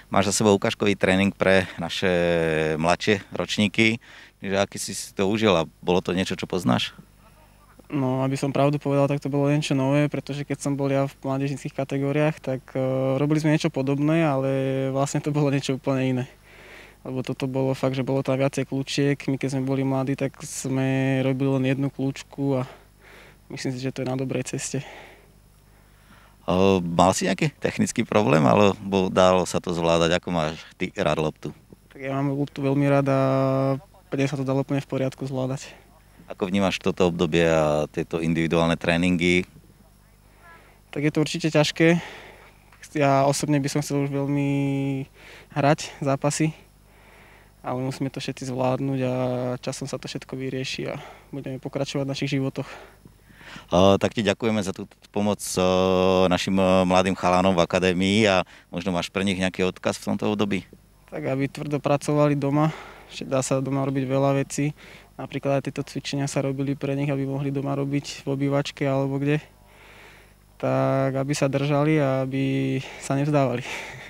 Máš za sebou ukážkový tréning pre naše mladšie ročníky, že aký si to užil a bolo to niečo, čo poznáš? No, aby som pravdu povedal, tak to bolo niečo nové, pretože keď som bol ja v mládežnických kategóriách, tak robili sme niečo podobné, ale vlastne to bolo niečo úplne iné. Lebo toto bolo fakt, že bolo tam viacej kľúčiek. My keď sme boli mladí, tak sme robili len jednu kľúčku a myslím si, že to je na dobrej ceste. Mal si nejaký technický problém, alebo dalo sa to zvládať? Ako máš ty rád loptu? Tak ja mám loptu veľmi rád a mne sa to dalo úplne v poriadku zvládať. Ako vnímaš toto obdobie a tieto individuálne tréningy? Tak je to určite ťažké. Ja osobne by som chcel už veľmi hrať zápasy, ale musíme to všetci zvládnuť a časom sa to všetko vyrieši a budeme pokračovať v našich životoch. Tak ti ďakujeme za tú pomoc našim mladým chalánom v akadémii a možno máš pre nich nejaký odkaz v tomto období? Tak aby tvrdo pracovali doma, dá sa doma robiť veľa vecí. Napríklad aj tieto cvičenia sa robili pre nich, aby mohli doma robiť v obývačke alebo kde. Tak aby sa držali a aby sa nevzdávali.